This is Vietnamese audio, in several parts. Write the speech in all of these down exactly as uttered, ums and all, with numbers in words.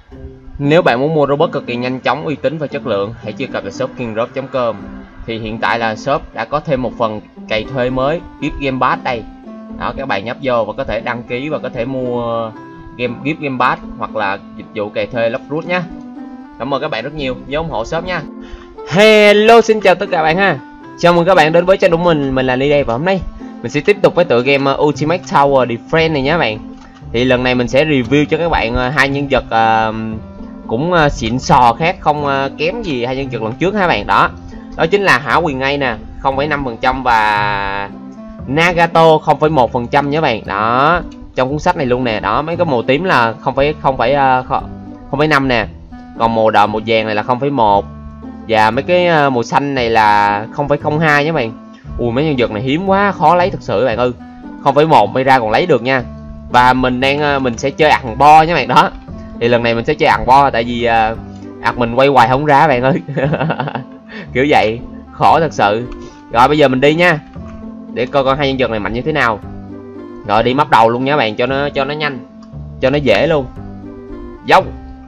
Nếu bạn muốn mua robot cực kỳ nhanh chóng, uy tín và chất lượng, hãy truy cập vào shop kingrop chấm com. Thì hiện tại là shop đã có thêm một phần cày thuê mới, gift game pass đây. Đó, các bạn nhấp vô và có thể đăng ký và có thể mua game gift game pass hoặc là dịch vụ cày thuê Lockroot nhé. Cảm ơn các bạn rất nhiều, nhớ ủng hộ shop nha. Hello, xin chào tất cả các bạn ha. Chào mừng các bạn đến với channel của mình, mình là Ly đây, và hôm nay mình sẽ tiếp tục với tựa game Ultimate Tower Defense này nhé các bạn. Thì lần này mình sẽ review cho các bạn hai nhân vật uh, cũng uh, xịn sò khác, không uh, kém gì hai nhân vật lần trước ha các bạn. Đó, đó chính là Hỏa Quyền Ngay nè, không phẩy năm phần trăm và Nagato không phẩy một phần trăm nhé các bạn. Đó, trong cuốn sách này luôn nè. Đó, mấy cái màu tím là không phẩy năm nè, còn màu đỏ màu vàng này là không phẩy một, và mấy cái uh, màu xanh này là không phẩy không hai nhé các bạn. Ui, mấy nhân vật này hiếm quá, khó lấy thực sự các bạn ơi. không phẩy một may ra còn lấy được nha. Và mình đang mình sẽ chơi ằng bo nhé bạn. Đó, thì lần này mình sẽ chơi ằng bo, tại vì uh, ạc mình quay hoài không ra bạn ơi. Kiểu vậy, khó thật sự. Rồi bây giờ mình đi nha, để coi con hai nhân vật này mạnh như thế nào. Rồi đi map đầu luôn nha bạn, cho nó cho nó nhanh, cho nó dễ luôn. Dốc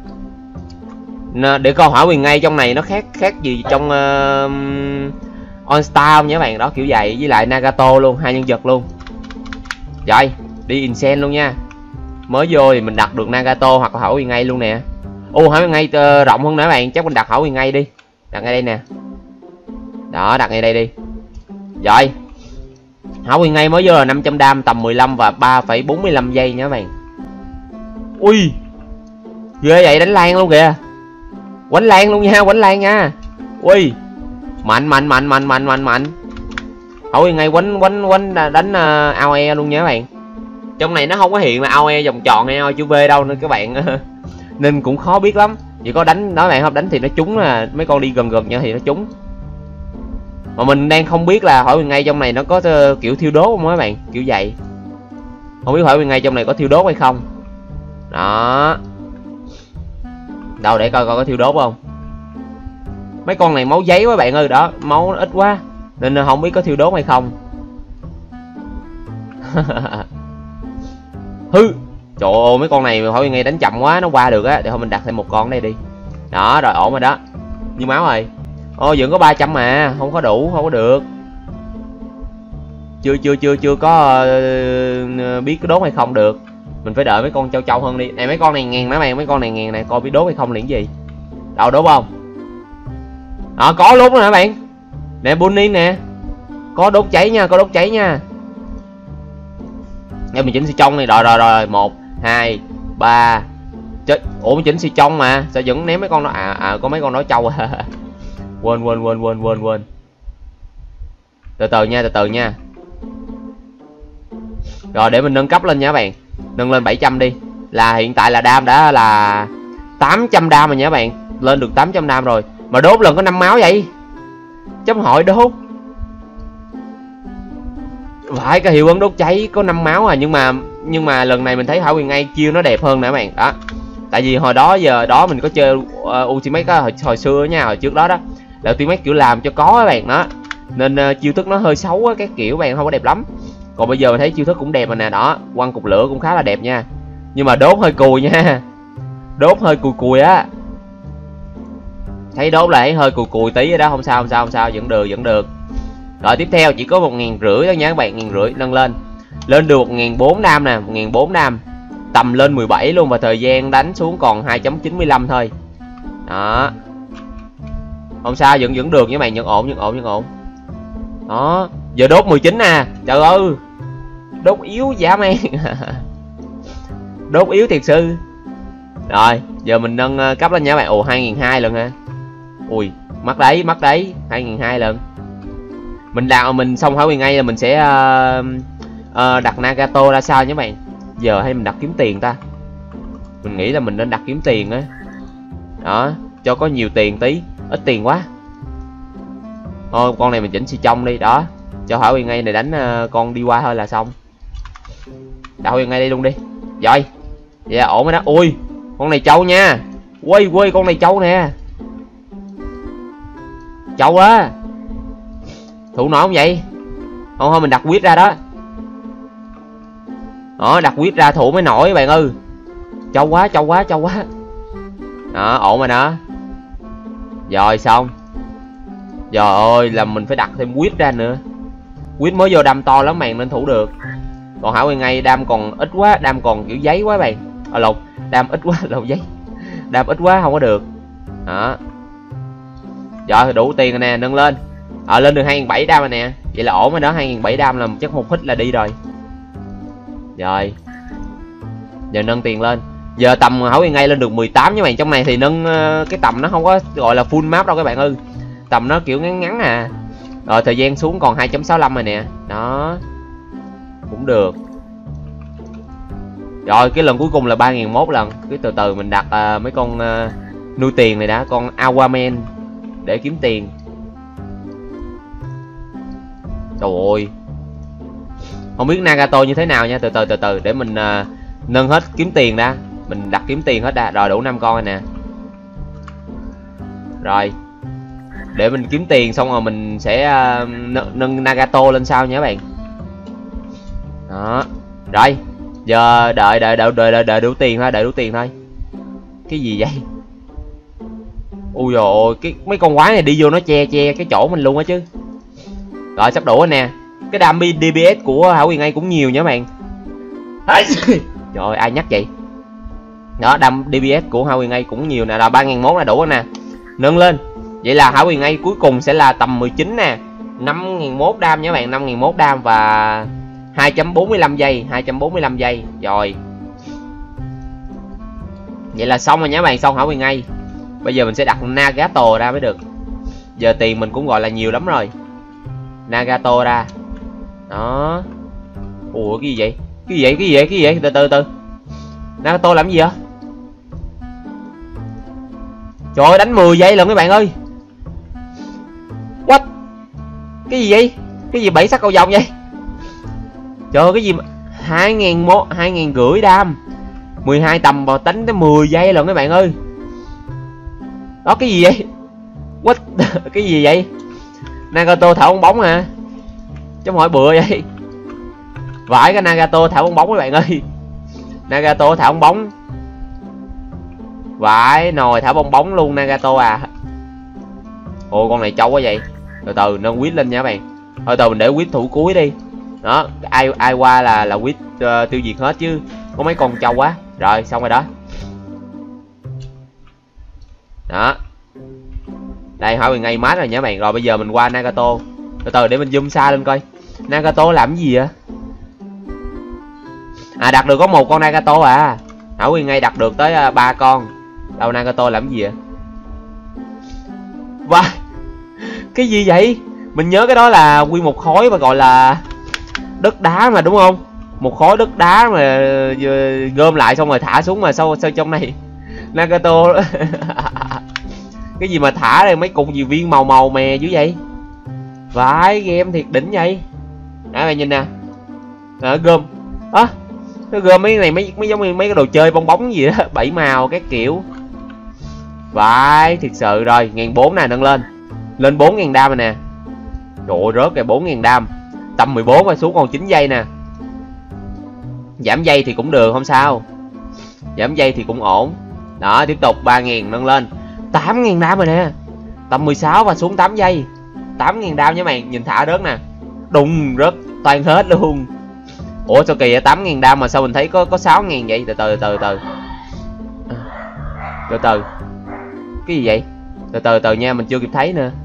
để coi Hỏa Quyền Ngay trong này nó khác khác gì trong uh, On Star nha bạn. Đó, kiểu vậy, với lại Nagato luôn, hai nhân vật luôn. Rồi đi Incen luôn nha. Mới vô thì mình đặt được Nagato hoặc là Hỏa Quyền Ngay luôn nè. Ô, Hỏa Quyền Ngay uh, rộng hơn nữa bạn, chắc mình đặt Hỏa Quyền Ngay đi. Đặt ngay đây nè. Đó, đặt ngay đây đi. Rồi Hỏa Quyền Ngay mới vô là năm trăm đam, tầm mười lăm và ba phẩy bốn mươi lăm giây nha các bạn. Ui, ghê vậy, đánh lan luôn kìa. Quánh lan luôn nha, quánh lan nha. Ui, mạnh mạnh mạnh mạnh mạnh mạnh mạnh. Hỏa Quyền Ngay quánh quánh quánh đánh uh, a o e luôn nha các bạn. Trong này nó không có hiện là a o e vòng tròn hay a o e chữ V đâu nên các bạn nên cũng khó biết lắm. Chỉ có đánh nói bạn không, đánh thì nó trúng, là mấy con đi gần gần nhau thì nó trúng. Mà mình đang không biết là Hỏa Quyền Ngay trong này nó có uh, kiểu thiêu đốt không các bạn, kiểu vậy. Không biết Hỏa Quyền Ngay trong này có thiêu đốt hay không. Đó, đâu để coi coi có thiêu đốt không. Mấy con này máu giấy quá bạn ơi. Đó, máu ít quá nên không biết có thiêu đốt hay không. Hư, trời ơi, mấy con này Hỏa Quyền Ngay đánh chậm quá, nó qua được á. Để thôi mình đặt thêm một con ở đây đi. Đó, rồi ổn rồi đó. Như máu rồi. Ô, vẫn có ba trăm mà, không có đủ, không có được. Chưa chưa chưa chưa có uh, biết cái đốt hay không được. Mình phải đợi mấy con châu châu hơn đi. Này mấy con này ngàn đó bạn, mấy con này ngàn này, coi biết đốt hay không liền gì. Đâu, đốt không? Đó, có luôn rồi hả bạn. Nè, Bunny nè. Có đốt cháy nha, có đốt cháy nha. Em mình chỉnh xì trong này, rồi rồi rồi, một, hai, ba. Chết, ủa mình chỉnh xì trong mà, sao vẫn ném mấy con đó, à à có mấy con đó trâu à. Quên quên quên quên quên quên. Từ từ nha, từ từ nha. Rồi để mình nâng cấp lên nha các bạn. Nâng lên bảy trăm đi. Là hiện tại là đam đã là tám trăm đam rồi nha các bạn. Lên được tám trăm đam rồi. Mà đốt lần có năm máu vậy. Chấm hỏi đốt. Phải, cái hiệu ứng đốt cháy có năm máu à, nhưng mà nhưng mà lần này mình thấy Hỏa Quyền Ngay chiêu nó đẹp hơn nè các bạn. Đó. Tại vì hồi đó giờ đó mình có chơi uh, Ultimate đó, hồi, hồi xưa nha, hồi trước đó đó là Ultimate kiểu làm cho có các bạn đó. Nên uh, chiêu thức nó hơi xấu á, cái kiểu bạn không có đẹp lắm. Còn bây giờ mình thấy chiêu thức cũng đẹp rồi nè. Đó, quăng cục lửa cũng khá là đẹp nha. Nhưng mà đốt hơi cùi nha. Đốt hơi cùi cùi á. Thấy đốt là thấy hơi cùi cùi tí rồi đó. Không sao không sao không sao, vẫn được vẫn được. Rồi tiếp theo chỉ có một ngàn rưỡi thôi nha các bạn. Ngàn rưỡi nâng lên. Lên được một ngàn bốn đam nè, một ngàn bốn đam. Tầm lên mười bảy luôn, và thời gian đánh xuống còn hai chấm chín mươi lăm thôi. Đó. Không sao, vẫn vẫn được nha các bạn, vẫn ổn vẫn ổn vẫn ổn. Đó, giờ đốt mười chín nè. Trời ơi, đốt yếu dã man. Đốt yếu thiệt sự. Rồi giờ mình nâng cấp lên nha các bạn. Ồ, hai nghìn hai lần ha. Ui, mắc đấy mắc đấy, hai nghìn hai lần. Mình đào mình xong Hỏa Quyền Ngay là mình sẽ uh, uh, đặt Nagato ra sao nhé bạn. Giờ hay mình đặt kiếm tiền ta. Mình nghĩ là mình nên đặt kiếm tiền á. Đó, cho có nhiều tiền tí, ít tiền quá. Thôi con này mình chỉnh xì trong đi. Đó, cho Hỏa Quyền Ngay này đánh uh, con đi qua thôi là xong. Đặt Hỏa Quyền Ngay đi luôn đi. Rồi, vậy là ổn rồi đó. Ui, con này trâu nha. Quay quay, con này trâu nè. Trâu á. Thủ nổi không vậy? Không thôi mình đặt quyết ra đó. Đó, đặt quyết ra thủ mới nổi bạn ơi. Trâu quá, trâu quá, trâu quá. Đó, ổn rồi đó. Rồi xong. Trời ơi, là mình phải đặt thêm quýt ra nữa. Quýt mới vô đam to lắm bạn nên thủ được. Còn Hảo Nguyên ngay đam còn ít quá, đam còn kiểu giấy quá bạn. À lột, đam ít quá, lột giấy. Đam ít quá không có được. Đó. Rồi đủ tiền rồi nè, nâng lên. Ờ lên được hai nghìn bảy trăm đam rồi nè. Vậy là ổn rồi đó, hai nghìn bảy trăm là chắc một hit là đi rồi. Rồi. Giờ nâng tiền lên. Giờ tầm Hảo Nguyên ngay lên được mười tám nha bạn. Trong này thì nâng cái tầm nó không có gọi là full map đâu các bạn ơi. Tầm nó kiểu ngắn ngắn à. Rồi thời gian xuống còn hai chấm sáu lăm rồi nè. Đó. Cũng được. Rồi cái lần cuối cùng là ba nghìn một lần. Cứ từ từ mình đặt uh, mấy con uh, nuôi tiền này đã. Con Aquaman để kiếm tiền. Trời ơi. Không biết Nagato như thế nào nha. Từ từ từ từ để mình uh, nâng hết kiếm tiền đã. Mình đặt kiếm tiền hết đã. Rồi đủ năm con rồi nè. Rồi. Để mình kiếm tiền xong rồi mình sẽ uh, nâng Nagato lên sau nha các bạn. Đó. Rồi. Giờ đợi đợi đợi đợi đợi, đợi đủ tiền thôi, đợi đủ tiền thôi. Cái gì vậy? Ui dồi ôi, cái mấy con quái này đi vô nó che che cái chỗ mình luôn á chứ. Rồi sắp đủ rồi nè. Cái đam đê pê ét của Hảo Nguyên ngay cũng nhiều nha các bạn. Trời ơi, ai nhắc vậy? Đó, đam đê pê ét của Hảo Nguyên ngay cũng nhiều nè, là ba nghìn một là đủ rồi nè. Nâng lên. Vậy là Hảo Nguyên ngay cuối cùng sẽ là tầm mười chín nè. năm nghìn một đam nha các bạn, năm nghìn một đam và hai chấm bốn mươi lăm giây, hai chấm bốn mươi lăm giây. Rồi. Vậy là xong rồi nha các bạn, xong Hảo Nguyên ngay. Bây giờ mình sẽ đặt Nagato ra mới được. Giờ tiền mình cũng gọi là nhiều lắm rồi. Nagato ra. Đó. Ủa cái gì vậy? Cái gì vậy? Cái gì vậy? Cái gì vậy? Từ từ từ. Nagato làm gì vậy? Trời ơi, đánh mười giây lần các bạn ơi. What? Cái gì vậy? Cái gì bảy sắc cầu vồng vậy? Trời ơi, cái gì mà hai nghìn một, hai nghìn rưỡi đam. mười hai tầm vào đánh tới mười giây lần các bạn ơi. Đó cái gì vậy? What? Cái gì vậy? Nagato thả bong bóng hả? Chứ không hỏi bựa vậy. Vãi cái Nagato thả bong bóng các bạn ơi. Nagato thả bong bóng. Vãi nồi thả bong bóng luôn Nagato à. Ồ con này trâu quá vậy. Từ từ nâng quýt lên nha các bạn. Thôi từ mình để quýt thủ cuối đi. Đó, ai ai qua là là quýt uh, tiêu diệt hết chứ. Có mấy con trâu quá. Rồi xong rồi đó. Đó. Đây Hảo Nguyên ngay mát rồi nha các bạn. Rồi bây giờ mình qua Nagato. Từ từ để mình zoom xa lên coi. Nagato làm gì vậy? À đặt được có một con Nagato à. Hảo Nguyên ngay đặt được tới ba uh, con. Đâu Nagato làm gì vậy? Wow. Cái gì vậy? Mình nhớ cái đó là nguyên một khối mà gọi là đất đá mà đúng không? Một khối đất đá mà gom lại xong rồi thả xuống mà sao sao trong này Nagato. Cái gì mà thả ra mấy cục gì viên màu màu mè dữ vậy? Vãi game thiệt đỉnh vậy. Đó bạn nhìn nè. Đó, gom. Á, à, nó gom mấy này mấy mấy giống như mấy cái đồ chơi bong bóng gì đó, bảy màu các kiểu. Vãi thiệt sự. Rồi, một nghìn bốn trăm nè, nâng lên. Lên bốn nghìn đam rồi nè. Trời ơi, rớt kìa bốn nghìn đam. Tầm mười bốn rồi xuống còn chín giây nè. Giảm giây thì cũng được không sao. Giảm giây thì cũng ổn. Đó, tiếp tục ba nghìn nâng lên. tám nghìn đam rồi nè. Tầm mười sáu và xuống tám giây. tám nghìn đam nha bạn, nhìn thả rớt nè. Đùng rớt toàn hết luôn. Ủa sao kỳ vậy, tám nghìn đam mà sao mình thấy có có sáu nghìn vậy? Từ từ từ từ. Từ từ. Cái gì vậy? Từ từ từ nha, mình chưa kịp thấy nữa.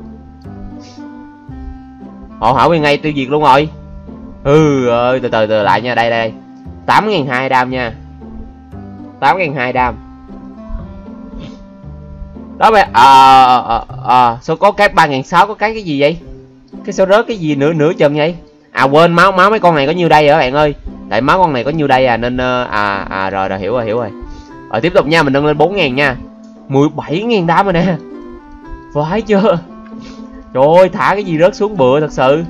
Họ Hảo Nguyên ngay tiêu diệt luôn rồi. Ừ ơi, từ từ từ lại nha, đây đây. tám nghìn hai trăm đam nha. tám nghìn hai trăm đam. Đó bây à, à, à, sao có cái ba nghìn sáu trăm có cái cái gì vậy? Cái sao rớt cái gì nửa nửa chừng vậy? À quên, máu máu mấy con này có nhiêu đây hả bạn ơi? Tại máu con này có nhiêu đây à nên à à rồi rồi hiểu rồi hiểu rồi. Rồi tiếp tục nha, mình nâng lên bốn nghìn nha. mười bảy nghìn đam rồi nè. Phải chưa? Trời ơi, thả cái gì rớt xuống bựa thật sự.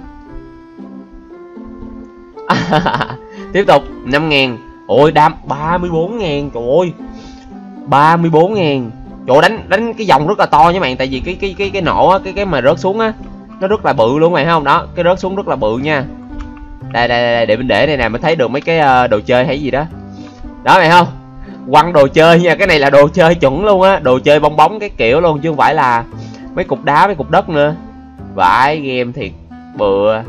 À, tiếp tục năm nghìn. Ôi đam ba mươi bốn nghìn. Trời ơi. ba mươi bốn nghìn. Trời, đánh đánh cái dòng rất là to nha bạn, tại vì cái cái cái cái nổ á, cái cái mà rớt xuống á nó rất là bự luôn mày thấy không? Đó, cái rớt xuống rất là bự nha. Đây đây đây để mình để đây nè, mình thấy được mấy cái uh, đồ chơi hay gì đó. Đó mày không? quăng đồ chơi nha, cái này là đồ chơi chuẩn luôn á, đồ chơi bong bóng cái kiểu luôn chứ không phải là mấy cục đá mấy cục đất nữa. Vãi game thiệt bựa.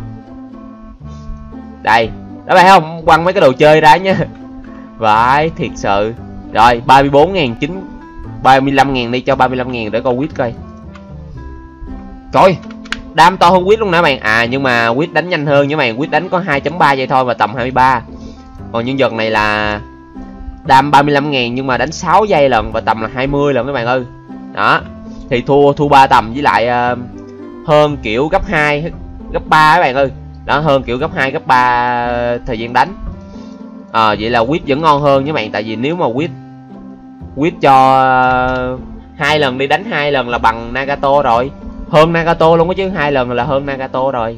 Đây đó phải không, quăng mấy cái đồ chơi ra nha. Vãi thiệt sự. Rồi ba mươi bốn ngàn chín ba mươi lăm ngàn đi, cho ba mươi lăm ngàn để con quýt coi. Trời, đam to hơn quýt luôn nè bạn. À nhưng mà quýt đánh nhanh hơn nha bạn, quýt đánh có hai chấm ba giây thôi và tầm hai mươi ba. Còn nhân vật này là đam ba mươi lăm ngàn nhưng mà đánh sáu giây lần và tầm là hai mươi lần các bạn ơi. Đó, thì thua thua ba tầm với lại uh, hơn kiểu gấp hai, gấp ba các bạn ơi. Đó, hơn kiểu gấp hai, gấp ba thời gian đánh. À, vậy là quýt vẫn ngon hơn với bạn, tại vì nếu mà quýt quýt cho uh, hai lần đi đánh hai lần là bằng Nagato rồi. Hơn Nagato luôn á chứ, hai lần là hơn Nagato rồi.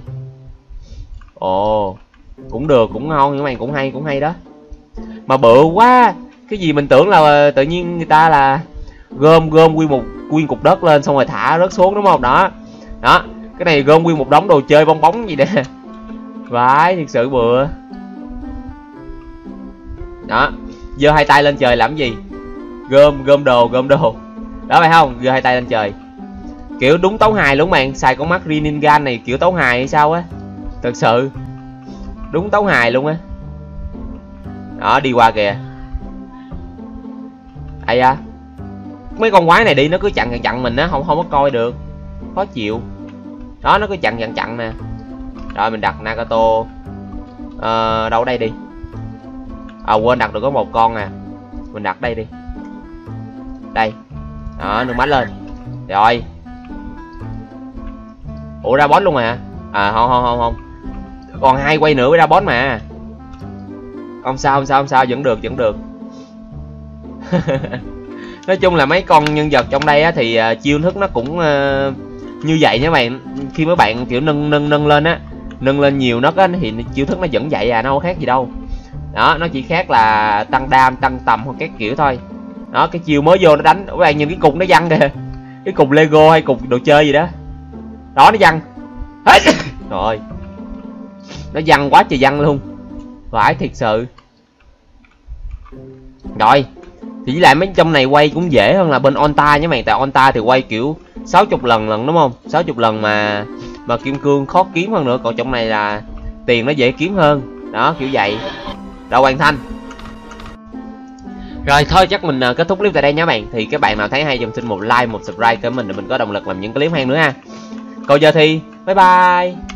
Ồ, cũng được, cũng ngon các bạn, cũng hay, cũng hay đó. Mà bự quá. Cái gì mình tưởng là tự nhiên người ta là gom gom nguyên một nguyên cục đất lên xong rồi thả rớt xuống đúng không? Đó. Đó, cái này gom nguyên một đống đồ chơi bong bóng gì nè. Vãi thiệt sự bựa. Đó, giơ hai tay lên trời làm gì? Gom gom đồ, gom đồ. Đó phải không? Giơ hai tay lên trời. Kiểu đúng tấu hài luôn bạn, xài con mắt Rinnegan này kiểu tấu hài hay sao á. Thật sự. Đúng tấu hài luôn á. Đó, đi qua kìa. Ây da. Mấy con quái này đi nó cứ chặn chặn chặn mình á, không không có coi được. Khó chịu. Đó, nó cứ chặn chặn chặn nè. Rồi mình đặt Nagato. Ờ, đâu đây đi. À quên, đặt được có một con nè. Mình đặt đây đi. Đây. Đó, nâng bánh lên. Rồi. Ủa ra boss luôn à? À không không không không. Còn hai quay nữa mới ra boss mà. Không sao không sao không sao, vẫn được vẫn được. Nói chung là mấy con nhân vật trong đây á, thì uh, chiêu thức nó cũng uh, như vậy nha bạn. Khi mấy bạn kiểu nâng nâng nâng lên á, nâng lên nhiều nấc á thì chiêu thức nó vẫn vậy à, nó không khác gì đâu. Đó, nó chỉ khác là tăng đam, tăng tầm hoặc các kiểu thôi. Đó, cái chiêu mới vô nó đánh, các bạn nhìn cái cục nó văng kìa. Cái cục Lego hay cục đồ chơi gì đó. Đó nó văng. Rồi. Nó văng quá trời văng luôn. Phải thiệt sự. Rồi. Thì với lại mấy trong này quay cũng dễ hơn là bên Onta nhé bạn, tại Onta thì quay kiểu sáu mươi lần lần đúng không? sáu mươi lần mà mà kim cương khó kiếm hơn nữa, còn trong này là tiền nó dễ kiếm hơn. Đó, kiểu vậy. Rồi hoàn thành. Rồi thôi chắc mình uh, kết thúc clip tại đây nhé bạn. Thì các bạn nào thấy hay dùm xin một like, một subscribe cho mình để mình có động lực làm những clip hay nữa ha. Còn giờ thì bye bye.